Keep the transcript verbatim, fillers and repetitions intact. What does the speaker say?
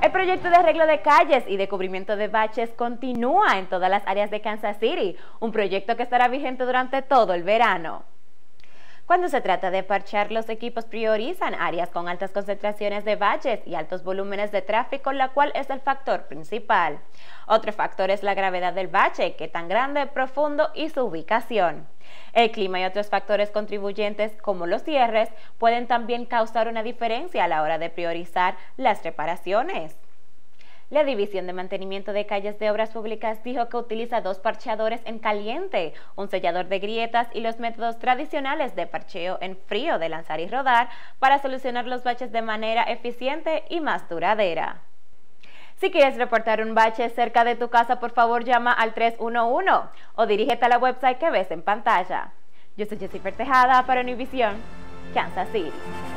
El proyecto de arreglo de calles y de cubrimiento de baches continúa en todas las áreas de Kansas City, un proyecto que estará vigente durante todo el verano. Cuando se trata de parchar, los equipos priorizan áreas con altas concentraciones de baches y altos volúmenes de tráfico, la cual es el factor principal. Otro factor es la gravedad del bache, que tan grande, profundo y su ubicación. El clima y otros factores contribuyentes, como los cierres, pueden también causar una diferencia a la hora de priorizar las reparaciones. La División de Mantenimiento de Calles de Obras Públicas dijo que utiliza dos parcheadores en caliente, un sellador de grietas y los métodos tradicionales de parcheo en frío de lanzar y rodar para solucionar los baches de manera eficiente y más duradera. Si quieres reportar un bache cerca de tu casa, por favor llama al tres uno uno o dirígete a la website que ves en pantalla. Yo soy Jessifer Tejada para Univisión, Kansas City.